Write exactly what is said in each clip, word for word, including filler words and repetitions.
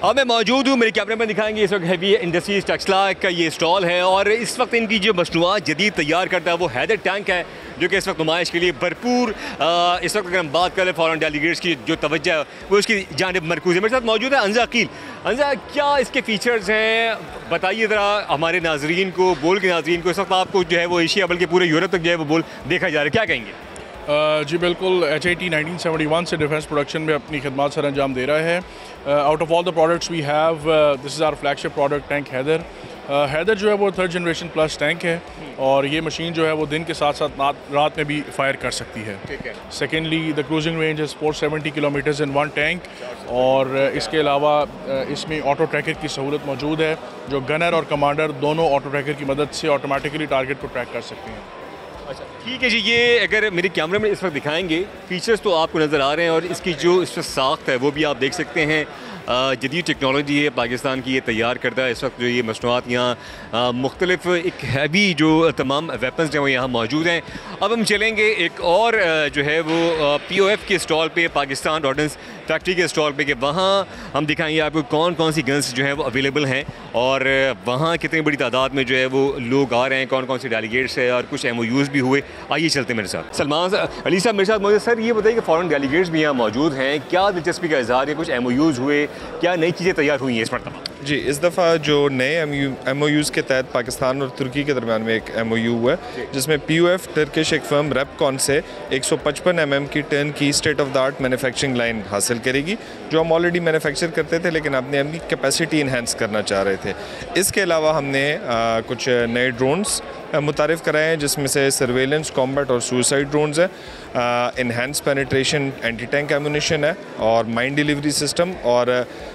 अब मैं मौजूद हूँ, मेरे कैमरे में दिखाएंगे इस वक्त हैवी इंडस्ट्रीज टेक्सला का ये स्टॉल है और इस वक्त इनकी जो मसनूआत जदीद तैयार करता है वो हैदर टैंक है, जो कि इस वक्त नुमाइश के लिए भरपूर इस वक्त अगर हम बात करें फॉरेन डेलीगेट्स की जो तवज्जो है वो उसकी जानिब मरकूज़ है। मेरे साथ मौजूद है अंजा अकील। अंजा, क्या इसके फीचर्स हैं, बताइए ज़रा हमारे नाजरीन को, बोल के नाजरीन को। इस वक्त आपको जो है वो एशिया बल्कि पूरे यूरोप तक जो है वो बोल देखा जा रहा है, क्या कहेंगे? Uh, जी बिल्कुल, H I T nineteen seventy one से डिफेंस प्रोडक्शन में अपनी खिदमत सर अंजाम दे रहा है। Out of all the products we have, this is our flagship product tank Haider. Haider जो है वो थर्ड जनरेशन प्लस टैंक है और ये मशीन जो है वो दिन के साथ साथ रात में भी फायर कर सकती है। Secondly the cruising range is four seventy kilometres in one tank और इसके अलावा इसमें ऑटो ट्रैकर की सहूलत मौजूद है, जो गनर और कमांडर दोनों ऑटो ट्रैकर की मदद से ऑटोमेटिकली टारगेट को ट्रैक कर सकते हैं। अच्छा ठीक है जी, ये अगर मेरे कैमरे में इस वक्त दिखाएंगे फीचर्स तो आपको नज़र आ रहे हैं और इसकी जो इस वक्त साख्त है वो भी आप देख सकते हैं। जदीद टेक्नोलॉजी है पाकिस्तान की, ये तैयार करता है इस वक्त जो ये मसनूआत यहाँ मुख्तलिफ एक हैवी जो तमाम वेपन्स हैं वो यहाँ मौजूद हैं। अब हम चलेंगे एक और जो है वो पी ओ एफ के स्टॉल पे, पाकिस्तान ऑर्डिनेंस फैक्ट्री के स्टॉल पे, कि वहाँ हम दिखाएंगे आपको कौन कौन सी गन्स जो है वो अवेलेबल हैं और वहाँ कितनी बड़ी तादाद में जो है वो लोग आ रहे हैं, कौन कौन से डेलीगेट्स है और कुछ एम ओ यूज़ भी हुए। आइए चलते मेरे साथ। सलमान अली साहब मेरे साथ मौजूद। सर ये बताइए कि फॉरेन डेलीगेट्स भी यहाँ मौजूद हैं, क्या दिलचस्पी का इजहार है, कुछ एम ओ यूज़ हुए, क्या नई चीज़ें तैयार हुई हैं इस मरतबा? जी, इस दफ़ा जो नए एम ओ यूज़ के तहत पाकिस्तान और तुर्की के दरमियान में एक एम ओ यू हुआ है, जिसमें पी ओ एफ टर्किश एक फर्म रेपकॉन से एक सौ पचपन एम एम की turnkey state of the art manufacturing line हासिल करेगी, जो हम ऑलरेडी मैन्युफैक्चर करते थे लेकिन अपने अपनी कैपेसिटी इन्हेंस करना चाह रहे थे। इसके अलावा हमने आ, कुछ नए ड्रोन्स मुतारिफ़ कराए हैं, जिसमें से सर्वेलेंस, कॉम्बैट और सुसाइड ड्रोन्स है, enhanced penetration anti tank ammunition है और माइन डिलीवरी सिस्टम और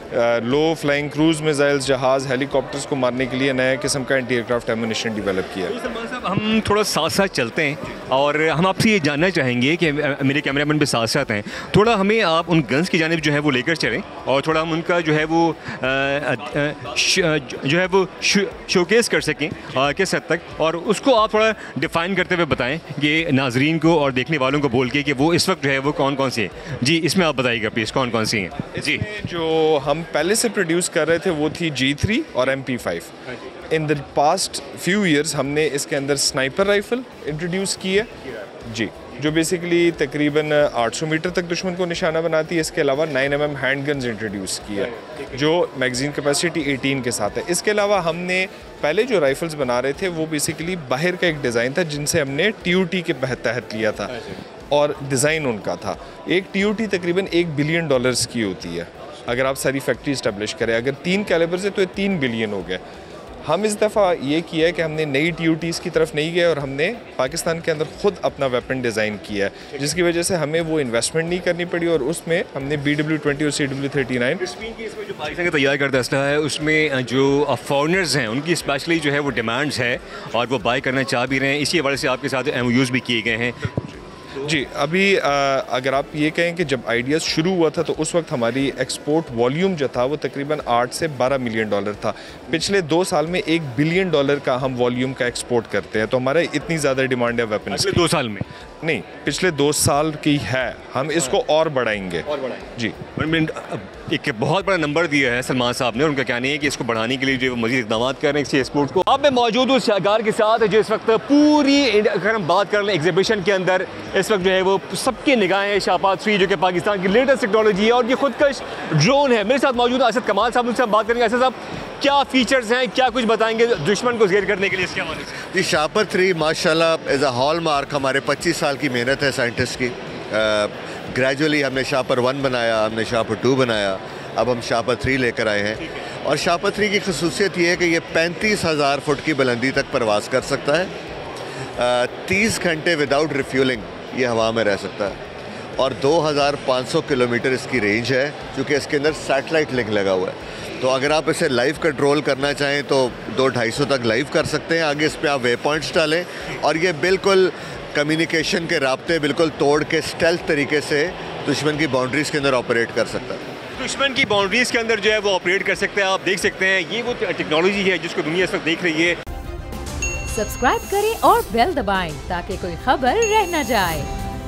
लो फ्लाइंग क्रूज़ मिसाइल्स, जहाज़, हेलीकॉप्टर्स को मारने के लिए नया किस्म का एंटी एयरक्राफ्ट एमुनिशन डेवलप किया है। सलमान साहब हम थोड़ा साथ साथ चलते हैं और हम आपसे ये जानना चाहेंगे कि मेरे कैमरामैन भी साथ साथ हैं, थोड़ा हमें आप उन गन्स की जानिब जो है वो लेकर चलें और थोड़ा हम उनका जो है वो आ, आ, श, जो है वो शोकेस कर सकें किस हद तक, और उसको आप थोड़ा डिफ़ाइन करते हुए बताएं कि नाजरीन को और देखने वालों को बोल के कि वो इस वक्त जो है वो कौन कौन सी हैं। जी, इसमें आप बताइएगा प्लीज़ कौन कौन सी हैं। जी, जो हम पहले से प्रोड्यूस कर रहे थे वो थी जी थ्री और M P five. In the past few years हमने इसके अंदर स्नाइपर राइफल इंट्रोड्यूस की है जी, जो बेसिकली तकरीबन आठ सौ मीटर तक दुश्मन को निशाना बनाती है। इसके अलावा nine M M hand guns introduce की है, जो मैगजीन कैपेसिटी अठारह के साथ है। इसके अलावा हमने पहले जो राइफल्स बना रहे थे वो बेसिकली बाहर का एक डिज़ाइन था, जिनसे हमने टी यू टी के तहत लिया था और डिज़ाइन उनका था। एक टी यू टी तकरीबन एक बिलियन डॉलर्स की होती है अगर आप सारी फैक्ट्री इस्टेब्लिश करें। अगर तीन कैलिबर से तो ये तीन बिलियन हो गए। हम इस दफ़ा ये किया है कि हमने नई टी यू टीज़ की तरफ नहीं गए और हमने पाकिस्तान के अंदर ख़ुद अपना वेपन डिज़ाइन किया है, जिसकी वजह से हमें वो इन्वेस्टमेंट नहीं करनी पड़ी और उसमें हमने बी डब्ल्यू ट्वेंटी और सी डब्ल्यू थर्टी नाइन इसमें जो पाकिस्तान का तैयार करता असला है उसमें जो फॉरनर्स हैं उनकी स्पेशली जो है वो डिमांड्स है और वो बाय करना चाह भी रहे हैं, इसी हवाले से आपके साथ एम ओ यूज़ भी किए गए हैं। जी, अभी आ, अगर आप ये कहें कि जब आइडियाज़ शुरू हुआ था तो उस वक्त हमारी एक्सपोर्ट वॉल्यूम जो था वो तकरीबन आठ से बारह मिलियन डॉलर था। पिछले दो साल में एक बिलियन डॉलर का हम वॉल्यूम का एक्सपोर्ट करते हैं, तो हमारा इतनी ज़्यादा डिमांड है वेपन्स की। दो साल में नहीं, पिछले दो साल की है, हम इसको और बढ़ाएंगे और बढ़ाएंगे जी। एक बहुत बड़ा नंबर दिया है सलमान साहब ने, उनका कहना है कि इसको बढ़ाने के लिए जो मज़ीद इक़दाम कर रहे हैं इसी एक्सपोर्ट को। अब मैं मौजूद हूँ शाहगार के साथ, जो इस वक्त पूरी अगर हम बात कर लें एग्जीबिशन के अंदर इस वक्त जो है वो सबकी निगाहें शापात थ्री, जो कि पाकिस्तान की लेटेस्ट टेक्नोलॉजी है और ये खुदकश ड्रोन है। मेरे साथ मौजूद है असद कमाल साहब, उनसे हम बात करेंगे। असद साहब, क्या फीचर्स हैं, क्या कुछ बताएंगे दुश्मन को ज़ेर करने के लिए इसके हवाले से? जी, शापर थ्री माशाल्लाह एज अ हॉल मार्क हमारे पच्चीस साल की मेहनत है साइंटिस्ट की। ग्रेजुअली हमने शापर वन बनाया, हमने शापर टू बनाया, अब हम शापर थ्री लेकर आए हैं। और शापर थ्री की खसूसियत ये है कि ये पैंतीस हज़ार फुट की बुलंदी तक परवाज़ कर सकता है, तीस घंटे विदाउट रिफ्यूलिंग ये हवा में रह सकता है और दो हज़ार पाँच सौ किलोमीटर इसकी रेंज है, क्योंकि इसके अंदर सैटेलाइट लिंक लगा हुआ है। तो अगर आप इसे लाइव कंट्रोल करना चाहें तो दो ढाई सौ तक लाइव कर सकते हैं। आगे इस पर आप वे पॉइंट्स डालें और ये बिल्कुल कम्युनिकेशन के राब्ते बिल्कुल तोड़ के स्टेल्थ तरीके से दुश्मन की बाउंड्रीज़ के अंदर ऑपरेट कर सकता है। दुश्मन की बाउंड्रीज़ के अंदर जो है वो ऑपरेट कर सकते हैं। आप देख सकते हैं ये वो टेक्नोलॉजी है जिसको दुनिया इस वक्त देख रही है। सब्सक्राइब करें और बेल दबाएं ताकि कोई खबर रह न जाए।